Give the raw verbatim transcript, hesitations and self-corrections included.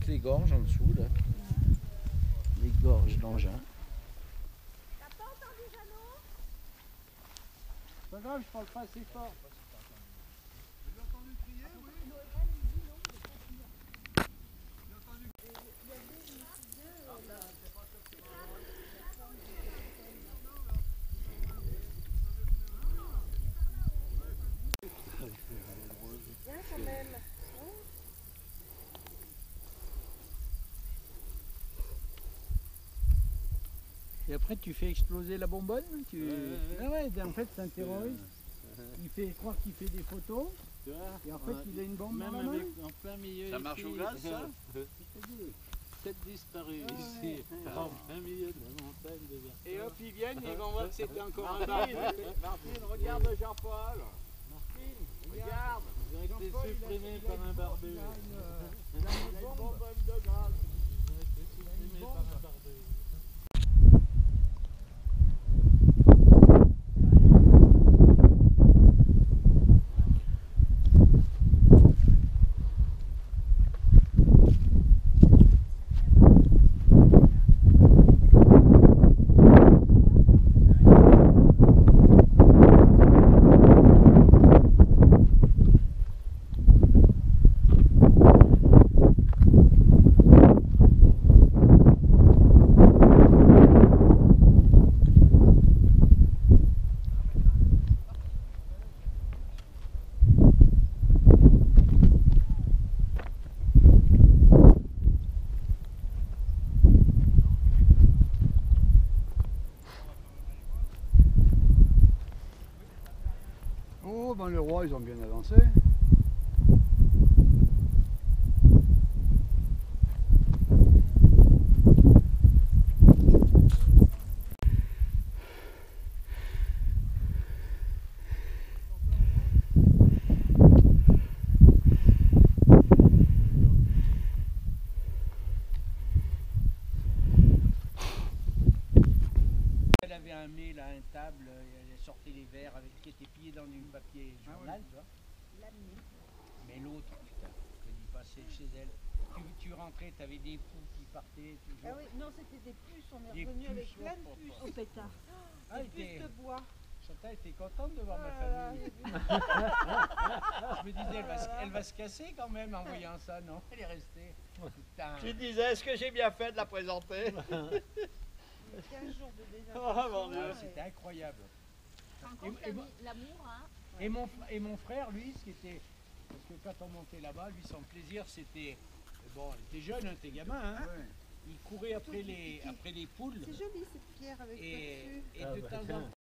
toutes les gorges en dessous là. Les gorges d'engins. T'as pas entendu Jeannot? C'est pas grave, je parle pas assez fort. J'ai entendu crier, oui. Bien quand même. Et après tu fais exploser la bonbonne tu... Ouais, ouais, ouais. Ah ouais, en fait c'est un terroriste. Il fait croire qu'il fait des photos. Tu vois, Et en fait, ouais, il a une bombe même dans la main. avec, en plein milieu. Ça marche ici, au gaz, ça Peut-être disparu Ah ici, ouais. en plein milieu de la montagne déjà. Et hop, ils viennent et ils vont voir que c'était encore un Martine. Martine, regarde Jean-Paul. Martine, regarde. On dirait que Jean-Paul, t'es il a- supprimé il a par une un bombe, barbu. il a une- il a une bonbonne de gaz. On dirait que t'es supprimé bombe. par un barbu. Oh, ben les rois, ils ont bien avancé. Elle avait un mail à un table, elle sortait les verres avec qui était plié dans du papier journal, tu vois. Mais l'autre, putain, je dis passer chez elle. Tu, tu rentrais, t'avais des poux qui partaient toujours. Ah oui, non, c'était des puces, on est Des revenu avec puces, plein de oh, puces. oh, Au pétard. Ah, Des était- puces de bois. Chantal était contente de voir Oh ma là là, famille. j'ai vu. Je me disais, elle va, se, elle va se casser quand même en voyant ça, non? Elle est restée. Putain. Tu disais, est-ce que j'ai bien fait de la présenter? quinze jours de Oh, mon désinfection. Dieu. Ah, et- c'était incroyable. Rencontre Et- et moi- l'ami- l'amour, hein. Et mon, et mon frère, lui, ce qui était. Parce que quand on montait là-bas, lui, son plaisir, c'était. Bon, il était jeune, hein, t'es gamin, hein? Il courait après les, après les poules. C'est joli cette pierre avec Et, le dessus. et Ah de bah temps tiens. en temps.